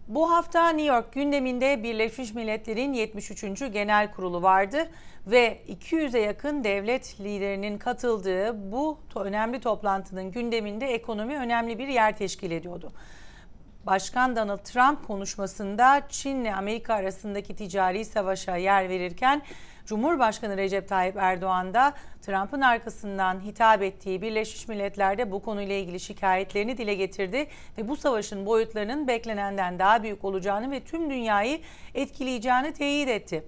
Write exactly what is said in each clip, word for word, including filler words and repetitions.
Bu hafta New York gündeminde Birleşmiş Milletler'in yetmiş üçüncü Genel Kurulu vardı ve iki yüze yakın devlet liderinin katıldığı bu önemli toplantının gündeminde ekonomi önemli bir yer teşkil ediyordu. Başkan Donald Trump konuşmasında Çin'le Amerika arasındaki ticari savaşa yer verirken Cumhurbaşkanı Recep Tayyip Erdoğan da Trump'ın arkasından hitap ettiği Birleşmiş Milletler'de bu konuyla ilgili şikayetlerini dile getirdi ve bu savaşın boyutlarının beklenenden daha büyük olacağını ve tüm dünyayı etkileyeceğini teyit etti.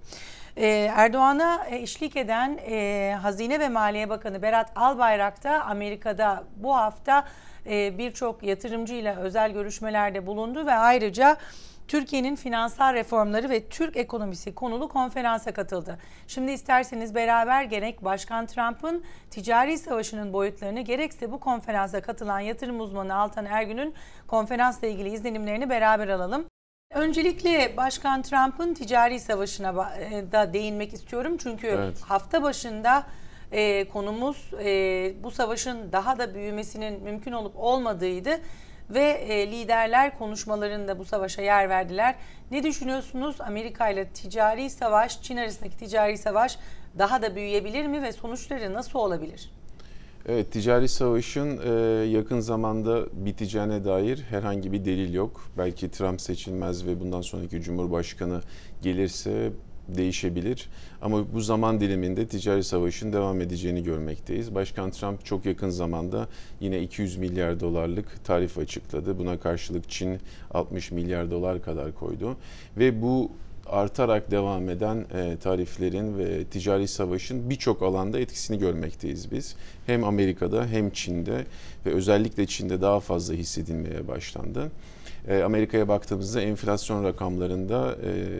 Erdoğan'a eşlik eden Hazine ve Maliye Bakanı Berat Albayrak da Amerika'da bu hafta birçok yatırımcıyla özel görüşmelerde bulundu ve ayrıca Türkiye'nin finansal reformları ve Türk ekonomisi konulu konferansa katıldı. Şimdi isterseniz beraber gerek Başkan Trump'ın ticari savaşının boyutlarını gerekse bu konferansa katılan yatırım uzmanı Altan Ergün'ün konferansla ilgili izlenimlerini beraber alalım. Öncelikle Başkan Trump'ın ticari savaşına da değinmek istiyorum. Çünkü evet, hafta başında e, konumuz e, bu savaşın daha da büyümesinin mümkün olup olmadığıydı. Ve e, liderler konuşmalarında bu savaşa yer verdiler. Ne düşünüyorsunuz? Amerika ile ticari savaş, Çin arasındaki ticari savaş daha da büyüyebilir mi ve sonuçları nasıl olabilir? Evet, ticari savaşın e, yakın zamanda biteceğine dair herhangi bir delil yok. Belki Trump seçilmez ve bundan sonraki Cumhurbaşkanı gelirse değişebilir. Ama bu zaman diliminde ticari savaşın devam edeceğini görmekteyiz. Başkan Trump çok yakın zamanda yine iki yüz milyar dolarlık tarif açıkladı. Buna karşılık Çin altmış milyar dolar kadar koydu. Ve bu artarak devam eden e, tariflerin ve ticari savaşın birçok alanda etkisini görmekteyiz biz. Hem Amerika'da hem Çin'de ve özellikle Çin'de daha fazla hissedilmeye başlandı. Amerika'ya baktığımızda enflasyon rakamlarında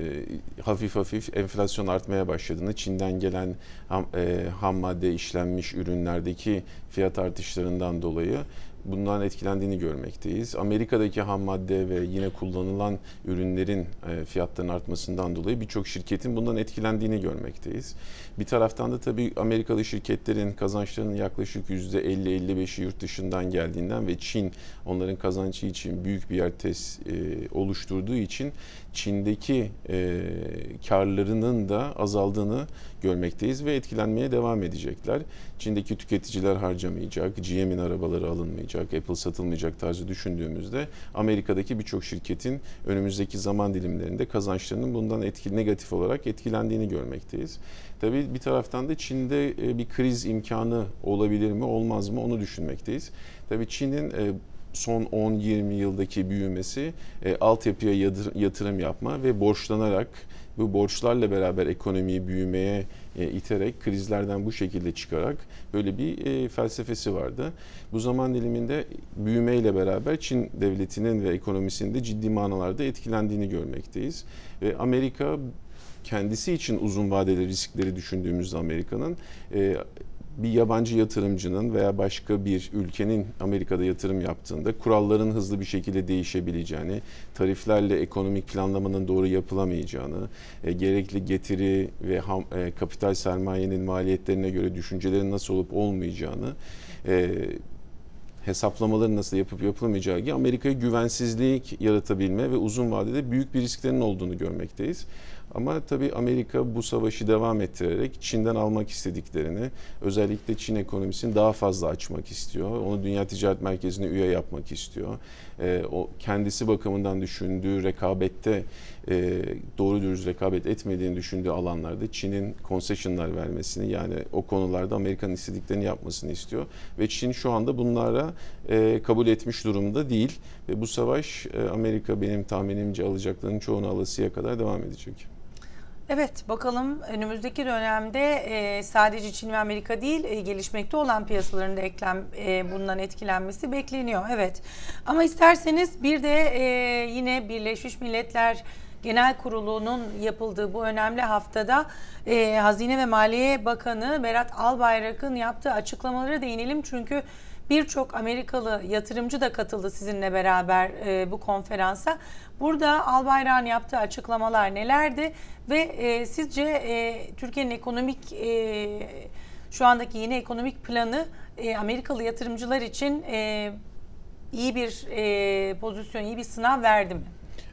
e, hafif hafif enflasyon artmaya başladığını, Çin'den gelen ham, e, ham madde işlenmiş ürünlerdeki fiyat artışlarından dolayı bundan etkilendiğini görmekteyiz. Amerika'daki ham madde ve yine kullanılan ürünlerin e, fiyatlarının artmasından dolayı birçok şirketin bundan etkilendiğini görmekteyiz. Bir taraftan da tabii Amerikalı şirketlerin kazançlarının yaklaşık yüzde elli elli beşi yurt dışından geldiğinden ve Çin onların kazancı için büyük bir yer tes, e, oluşturduğu için Çin'deki e, karlarının da azaldığını görmekteyiz ve etkilenmeye devam edecekler. Çin'deki tüketiciler harcamayacak, G M'in arabaları alınmayacak, Apple satılmayacak tarzı düşündüğümüzde Amerika'daki birçok şirketin önümüzdeki zaman dilimlerinde kazançlarının bundan etkili, negatif olarak etkilendiğini görmekteyiz. Tabii bir taraftan da Çin'de bir kriz imkanı olabilir mi, olmaz mı onu düşünmekteyiz. Tabii Çin'in son on yirmi yıldaki büyümesi altyapıya yatırım yapma ve borçlanarak bu borçlarla beraber ekonomiyi büyümeye e, iterek krizlerden bu şekilde çıkarak böyle bir e, felsefesi vardı. Bu zaman diliminde büyümeyle beraber Çin devletinin ve ekonomisinin de ciddi manalarda etkilendiğini görmekteyiz. Ve Amerika kendisi için uzun vadeli riskleri düşündüğümüzde Amerika'nın e, bir yabancı yatırımcının veya başka bir ülkenin Amerika'da yatırım yaptığında kuralların hızlı bir şekilde değişebileceğini, tariflerle ekonomik planlamanın doğru yapılamayacağını, e, gerekli getiri ve ham, e, kapital sermayenin maliyetlerine göre düşüncelerin nasıl olup olmayacağını, e, hesaplamaların nasıl yapıp yapılamayacağı gibi Amerika'ya güvensizlik yaratabilme ve uzun vadede büyük bir risklerin olduğunu görmekteyiz. Ama tabii Amerika bu savaşı devam ettirerek Çin'den almak istediklerini, özellikle Çin ekonomisini daha fazla açmak istiyor. Onu Dünya Ticaret Merkezi'ne üye yapmak istiyor. E, o kendisi bakımından düşündüğü rekabette e, doğru dürüst rekabet etmediğini düşündüğü alanlarda Çin'in concessionlar vermesini, yani o konularda Amerika'nın istediklerini yapmasını istiyor. Ve Çin şu anda bunlara e, kabul etmiş durumda değil. Ve bu savaş e, Amerika benim tahminimce alacaklarının çoğunu alasıya kadar devam edecek. Evet, bakalım önümüzdeki dönemde e, sadece Çin ve Amerika değil, e, gelişmekte olan piyasaların da eklem, e, bundan etkilenmesi bekleniyor. Evet, ama isterseniz bir de e, yine Birleşmiş Milletler Genel Kurulu'nun yapıldığı bu önemli haftada e, Hazine ve Maliye Bakanı Berat Albayrak'ın yaptığı açıklamalara değinelim. Çünkü birçok Amerikalı yatırımcı da katıldı sizinle beraber e, bu konferansa. Burada Albayrak'ın yaptığı açıklamalar nelerdi ve e, sizce e, Türkiye'nin ekonomik e, şu andaki yeni ekonomik planı e, Amerikalı yatırımcılar için e, iyi bir e, pozisyon, iyi bir sınav verdi mi?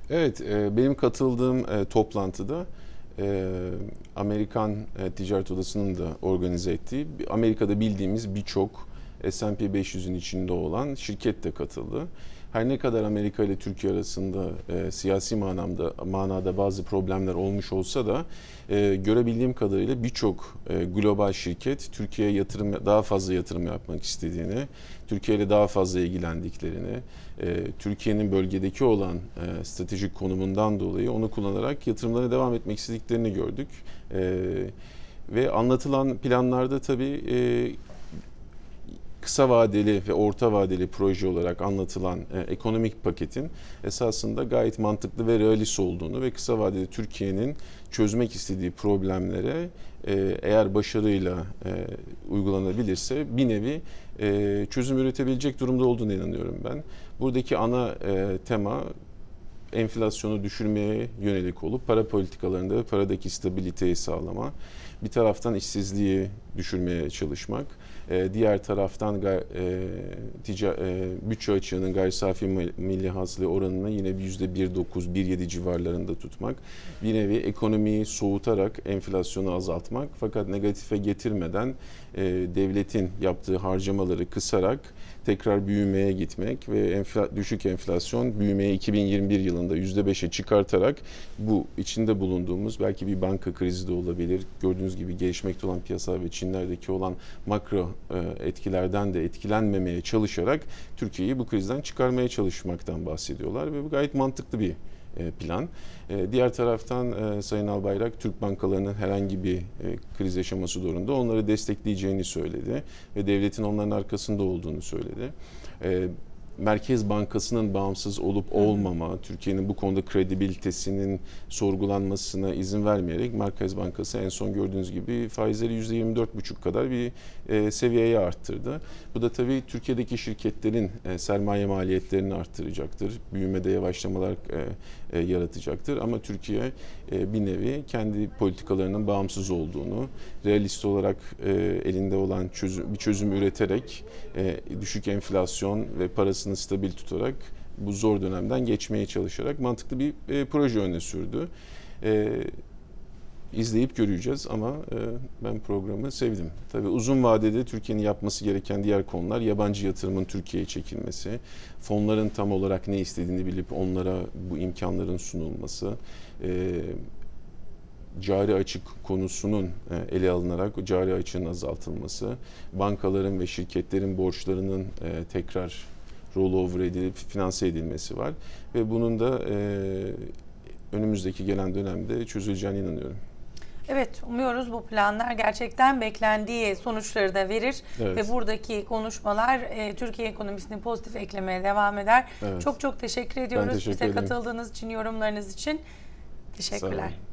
Evet, e, benim katıldığım e, toplantıda e, Amerikan e, Ticaret Odası'nın da organize ettiği, Amerika'da bildiğimiz birçok S and P beş yüzün içinde olan şirket de katıldı. Her ne kadar Amerika ile Türkiye arasında e, siyasi manada, manada bazı problemler olmuş olsa da e, görebildiğim kadarıyla birçok e, global şirket Türkiye'ye yatırım, daha fazla yatırım yapmak istediğini, Türkiye ile daha fazla ilgilendiklerini, e, Türkiye'nin bölgedeki olan e, stratejik konumundan dolayı onu kullanarak yatırımlara devam etmek istediklerini gördük. E, ve anlatılan planlarda tabii e, kısa vadeli ve orta vadeli proje olarak anlatılan e, ekonomik paketin esasında gayet mantıklı ve realist olduğunu ve kısa vadede Türkiye'nin çözmek istediği problemlere e, eğer başarıyla e, uygulanabilirse bir nevi e, çözüm üretebilecek durumda olduğuna inanıyorum ben. Buradaki ana e, tema enflasyonu düşürmeye yönelik olup para politikalarında ve paradaki stabiliteyi sağlama. Bir taraftan işsizliği düşürmeye çalışmak, diğer taraftan bütçe açığının gayri safi milli hasıla oranını yine yüzde bir virgül dokuz bir virgül yedi civarlarında tutmak. Bir nevi ekonomiyi soğutarak enflasyonu azaltmak fakat negatife getirmeden devletin yaptığı harcamaları kısarak tekrar büyümeye gitmek ve enfla, düşük enflasyon büyümeye iki bin yirmi bir yılında yüzde beşe çıkartarak bu içinde bulunduğumuz belki bir banka krizi de olabilir. Gördüğünüz gibi gelişmekte olan piyasalar ve Çinlerdeki olan makro e, etkilerden de etkilenmemeye çalışarak Türkiye'yi bu krizden çıkarmaya çalışmaktan bahsediyorlar ve bu gayet mantıklı bir plan. Diğer taraftan Sayın Albayrak Türk bankalarının herhangi bir kriz yaşaması durumunda onları destekleyeceğini söyledi ve devletin onların arkasında olduğunu söyledi. Merkez Bankası'nın bağımsız olup olmama, Türkiye'nin bu konuda kredibilitesinin sorgulanmasına izin vermeyerek Merkez Bankası en son gördüğünüz gibi faizleri yüzde yirmi dört buçuk kadar bir e, seviyeye arttırdı. Bu da tabii Türkiye'deki şirketlerin e, sermaye maliyetlerini arttıracaktır. Büyümede yavaşlamalar e, e, yaratacaktır. Ama Türkiye e, bir nevi kendi politikalarının bağımsız olduğunu, realist olarak e, elinde olan çözüm, bir çözüm üreterek e, düşük enflasyon ve parasını stabil tutarak bu zor dönemden geçmeye çalışarak mantıklı bir e, proje öne sürdü. E, izleyip göreceğiz ama e, ben programı sevdim. Tabii uzun vadede Türkiye'nin yapması gereken diğer konular yabancı yatırımın Türkiye'ye çekilmesi, fonların tam olarak ne istediğini bilip onlara bu imkanların sunulması, e, cari açık konusunun ele alınarak cari açığın azaltılması, bankaların ve şirketlerin borçlarının tekrar rollover edilip finanse edilmesi var ve bunun da önümüzdeki gelen dönemde çözüleceğine inanıyorum. Evet, umuyoruz bu planlar gerçekten beklendiği sonuçları da verir evet. Ve buradaki konuşmalar e, Türkiye ekonomisini pozitif eklemeye devam eder. Evet. Çok çok teşekkür ediyoruz. Ben teşekkür Bize ederim. katıldığınız için, yorumlarınız için. Teşekkürler.